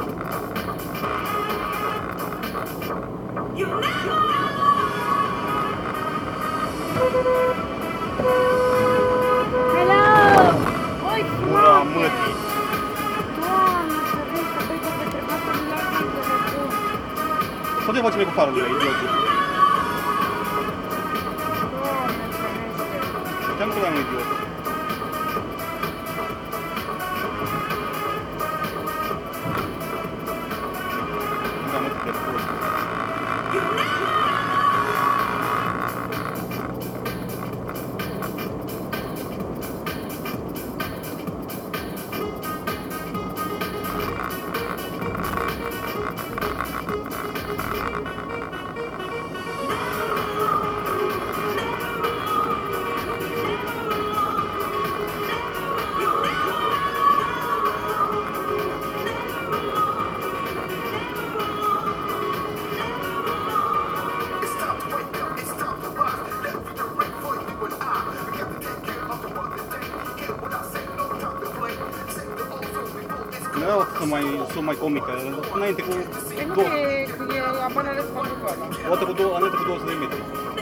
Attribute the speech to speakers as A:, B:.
A: Ura mătii! Poate facem cu farul lui, idiotul. Știam că eram un idiot. Da, mă, te prost. Nu era sunt mai comică, înainte cu
B: Păi nu e apărare spatuală.
A: o dată cu 200 de metri.